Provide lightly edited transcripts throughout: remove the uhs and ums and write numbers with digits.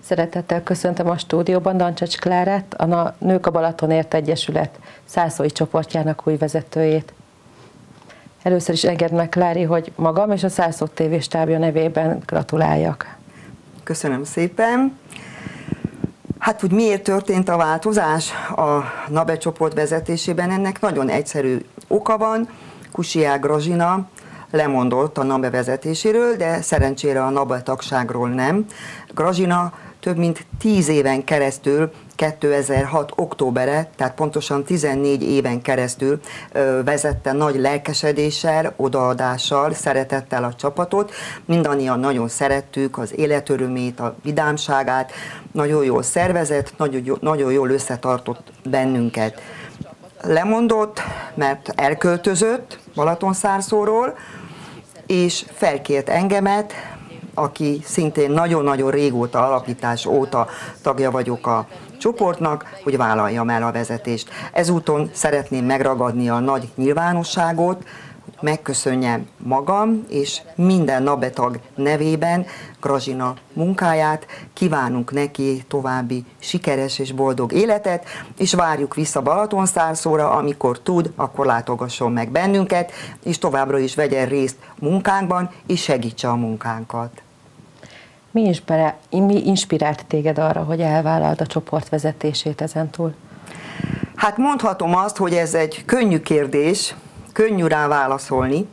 Szeretettel köszöntöm a stúdióban Dancsecs Klárát, a Nők a Balatonért Egyesület Szászói csoportjának új vezetőjét. Először is engedd meg, Klári, hogy magam és a Szászó TV stábja nevében gratuláljak. Köszönöm szépen. Hát, hogy miért történt a változás a NABE csoport vezetésében, ennek nagyon egyszerű oka van. Kusiák Grazsina lemondott a NABE vezetéséről, de szerencsére a NABE tagságról nem. Grazsina több mint 10 éven keresztül, 2006. októbere, tehát pontosan 14 éven keresztül vezette nagy lelkesedéssel, odaadással, szeretettel a csapatot. Mindannyian nagyon szerettük az életörömét, a vidámságát, nagyon jól szervezett, nagyon jól összetartott bennünket. Lemondott, mert elköltözött Balatonszárszóról, és felkért engemet, aki szintén nagyon-nagyon régóta, alapítás óta tagja vagyok a csoportnak, hogy vállaljam el a vezetést. Ezúton szeretném megragadni a nagy nyilvánosságot, hogy megköszönjem magam és minden NABE tag nevében Grazsina munkáját, kívánunk neki további sikeres és boldog életet, és várjuk vissza Balatonszárszóra, amikor tud, akkor látogasson meg bennünket, és továbbra is vegyen részt munkánkban, és segítse a munkánkat. Mi inspirált téged arra, hogy elvállald a csoport vezetését ezentúl? Hát mondhatom azt, hogy ez egy könnyű kérdés, könnyű rá válaszolni.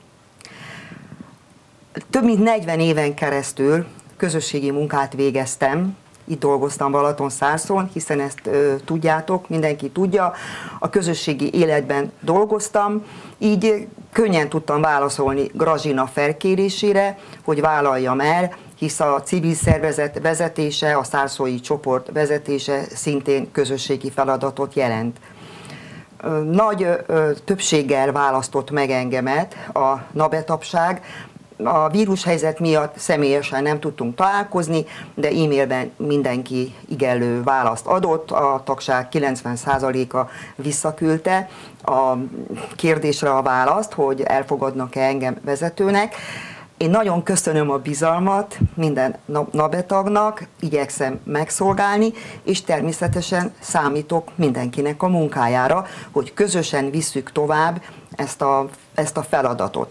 Több mint 40 éven keresztül közösségi munkát végeztem, itt dolgoztam Balatonszárszón, hiszen ezt tudjátok, mindenki tudja, a közösségi életben dolgoztam, így könnyen tudtam válaszolni Grazsina felkérésére, hogy vállaljam el, hisz a civil szervezet vezetése, a szárszói csoport vezetése szintén közösségi feladatot jelent. Nagy többséggel választott meg engemet a NABE tagság. A vírushelyzet miatt személyesen nem tudtunk találkozni, de e-mailben mindenki igenlő választ adott, a tagság 90%-a visszaküldte a kérdésre a választ, hogy elfogadnak-e engem vezetőnek. Én nagyon köszönöm a bizalmat minden NABE tagnak, igyekszem megszolgálni, és természetesen számítok mindenkinek a munkájára, hogy közösen visszük tovább ezt a feladatot.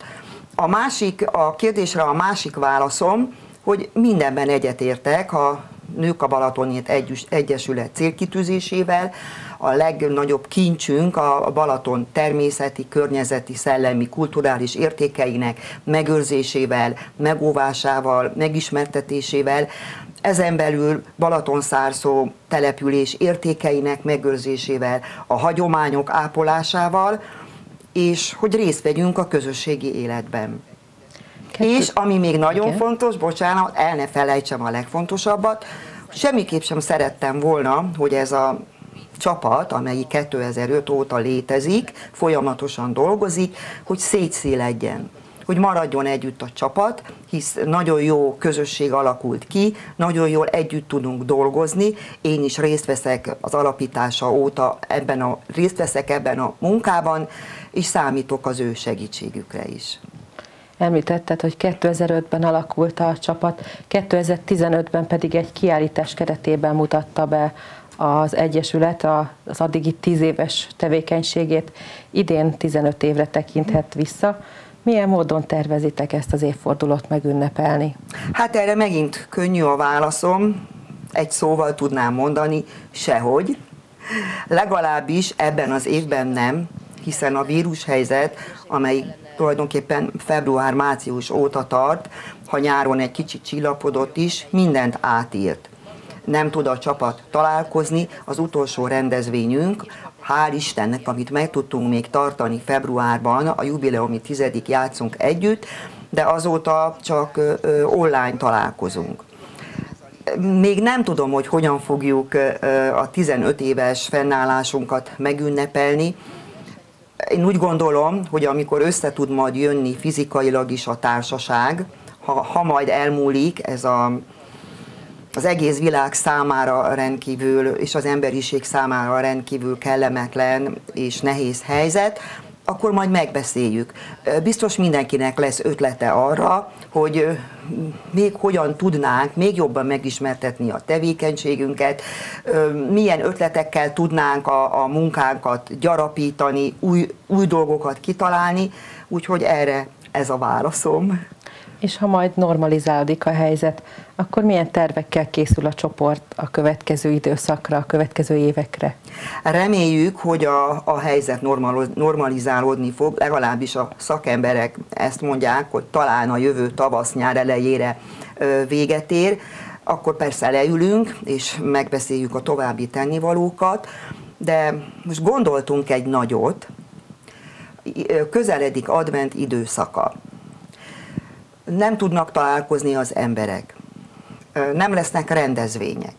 A kérdésre a másik válaszom, hogy mindenben egyetértek a Nők a Balatonért Egyesület célkitűzésével. A legnagyobb kincsünk a Balaton természeti, környezeti, szellemi, kulturális értékeinek megőrzésével, megóvásával, megismertetésével, ezen belül Balatonszárszó település értékeinek megőrzésével, a hagyományok ápolásával, és hogy részt vegyünk a közösségi életben. És ami még nagyon fontos, bocsánat, el ne felejtsem a legfontosabbat, semmiképp sem szerettem volna, hogy ez a csapat, amelyik 2005 óta létezik, folyamatosan dolgozik, hogy szétszéledjen, hogy maradjon együtt a csapat, hisz nagyon jó közösség alakult ki, nagyon jól együtt tudunk dolgozni, én is részt veszek az alapítása óta részt veszek ebben a munkában, és számítok az ő segítségükre is. Említetted, hogy 2005-ben alakult a csapat, 2015-ben pedig egy kiállítás keretében mutatta be az Egyesület az addigi 10 éves tevékenységét, idén 15 évre tekinthet vissza. Milyen módon tervezitek ezt az évfordulót megünnepelni? Hát erre megint könnyű a válaszom, egy szóval tudnám mondani, sehogy. Legalábbis ebben az évben nem, hiszen a vírushelyzet, amely tulajdonképpen február-március óta tart, ha nyáron egy kicsit csillapodott is, mindent átírt. Nem tud a csapat találkozni, az utolsó rendezvényünk, hál' Istennek, amit meg tudtunk még tartani februárban, a jubileumi 10. játszunk együtt, de azóta csak online találkozunk. Még nem tudom, hogy hogyan fogjuk a 15 éves fennállásunkat megünnepelni. Én úgy gondolom, hogy amikor össze tud majd jönni fizikailag is a társaság, ha majd elmúlik ez az egész világ számára rendkívül, és az emberiség számára rendkívül kellemetlen és nehéz helyzet, akkor majd megbeszéljük. Biztos mindenkinek lesz ötlete arra, hogy még hogyan tudnánk még jobban megismertetni a tevékenységünket, milyen ötletekkel tudnánk a munkánkat gyarapítani, új dolgokat kitalálni, úgyhogy erre ez a válaszom. És ha majd normalizálódik a helyzet, akkor milyen tervekkel készül a csoport a következő időszakra, a következő évekre? Reméljük, hogy a helyzet normalizálódni fog, legalábbis a szakemberek ezt mondják, hogy talán a jövő tavasz-nyár elejére véget ér. Akkor persze leülünk, és megbeszéljük a további tennivalókat, de most gondoltunk egy nagyot, közeledik advent időszaka. Nem tudnak találkozni az emberek, nem lesznek rendezvények,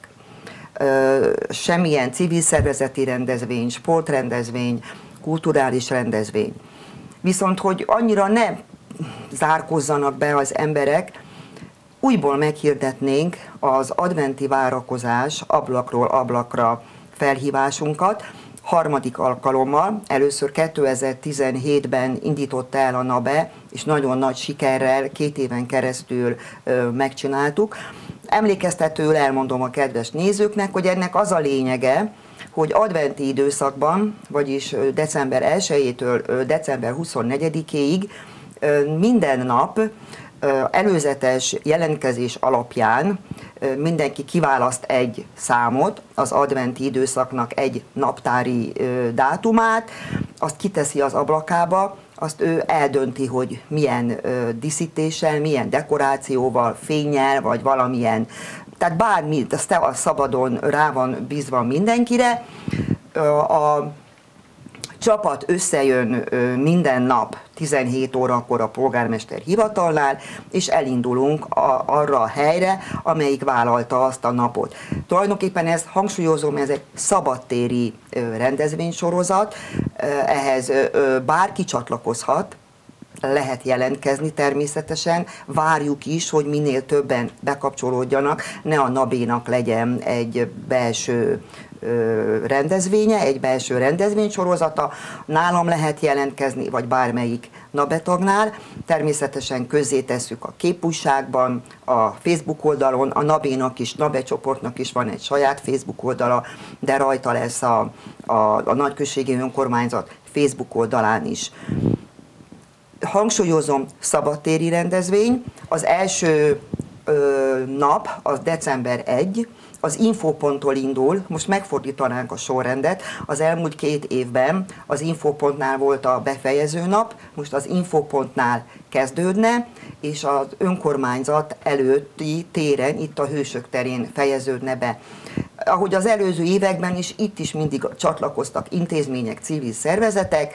semmilyen civil szervezeti rendezvény, sportrendezvény, kulturális rendezvény. Viszont, hogy annyira ne zárkozzanak be az emberek, újból meghirdetnénk az adventi várakozás ablakról ablakra felhívásunkat, harmadik alkalommal, először 2017-ben indította el a NABE, és nagyon nagy sikerrel 2 éven keresztül megcsináltuk. Emlékeztetőül elmondom a kedves nézőknek, hogy ennek az a lényege, hogy adventi időszakban, vagyis december 1-től december 24-ig minden nap előzetes jelentkezés alapján mindenki kiválaszt egy számot, az adventi időszaknak egy naptári dátumát, azt kiteszi az ablakába, azt ő eldönti, hogy milyen díszítéssel, milyen dekorációval, fénnyel, vagy valamilyen, tehát bármi, azt szabadon rá van bízva mindenkire. A csapat összejön minden nap 17 órakor a polgármester hivatalnál, és elindulunk arra a helyre, amelyik vállalta azt a napot. Tulajdonképpen ezt hangsúlyozom, ez egy szabadtéri rendezvénysorozat, ehhez bárki csatlakozhat, lehet jelentkezni természetesen, várjuk is, hogy minél többen bekapcsolódjanak, ne a NABE-nak legyen egy belső rendezvénye, egy belső rendezvénysorozata, nálam lehet jelentkezni, vagy bármelyik NABE tagnál. Természetesen közzétesszük a képújságban, a Facebook oldalon, a NABE-nak is, NABE csoportnak is van egy saját Facebook oldala, de rajta lesz a Nagyközségi Önkormányzat Facebook oldalán is. Hangsúlyozom, szabadtéri rendezvény, az első nap, az december 1, az infoponttól indul, most megfordítanánk a sorrendet, az elmúlt 2 évben az infopontnál volt a befejező nap, most az infopontnál kezdődne, és az önkormányzat előtti téren, itt a Hősök terén fejeződne be. Ahogy az előző években is, itt is mindig csatlakoztak intézmények, civil szervezetek,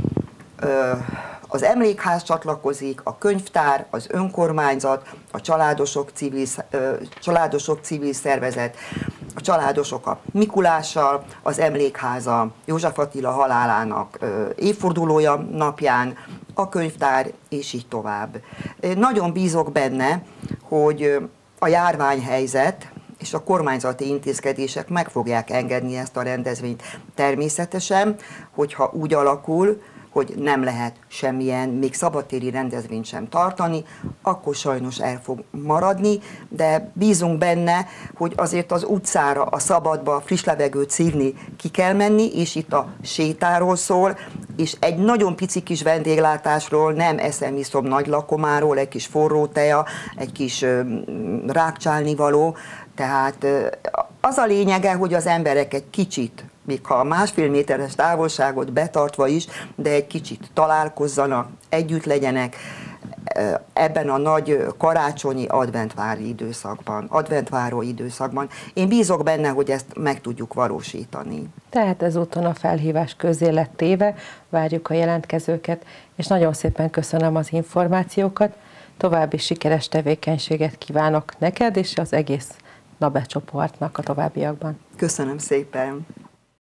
az emlékház csatlakozik, a könyvtár, az önkormányzat, a családosok civil szervezet, a családosok a Mikulással, az emlékháza József Attila halálának évfordulója napján, a könyvtár, és így tovább. Nagyon bízok benne, hogy a járványhelyzet és a kormányzati intézkedések meg fogják engedni ezt a rendezvényt. Természetesen, hogyha úgy alakul, hogy nem lehet semmilyen, még szabadtéri rendezvényt sem tartani, akkor sajnos el fog maradni, de bízunk benne, hogy azért az utcára, a szabadba, friss levegőt szívni ki kell menni, és itt a sétáról szól, és egy nagyon pici kis vendéglátásról, nem eszem, iszom nagy lakomáról, egy kis forró teja, egy kis rákcsálnivaló, tehát az a lényege, hogy az emberek egy kicsit, még ha a 1,5 méteres távolságot betartva is, de egy kicsit találkozzanak, együtt legyenek ebben a nagy karácsonyi adventváró időszakban. Én bízok benne, hogy ezt meg tudjuk valósítani. Tehát ezúton a felhívás közzé lett téve, várjuk a jelentkezőket, és nagyon szépen köszönöm az információkat, további sikeres tevékenységet kívánok neked és az egész NABE csoportnak a továbbiakban. Köszönöm szépen!